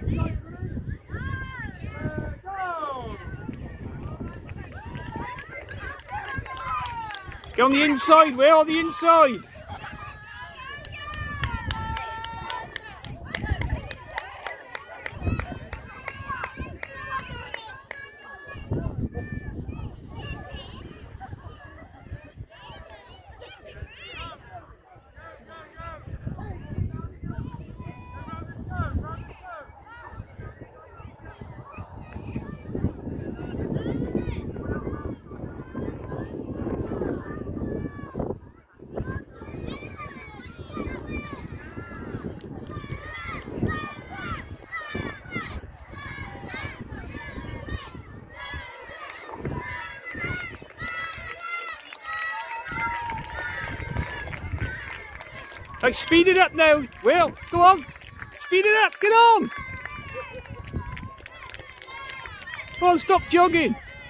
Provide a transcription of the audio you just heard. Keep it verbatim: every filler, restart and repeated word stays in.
Get on the inside, Will, on the inside. Right, speed it up now, Will, go on, speed it up, get on! Come on, stop jogging!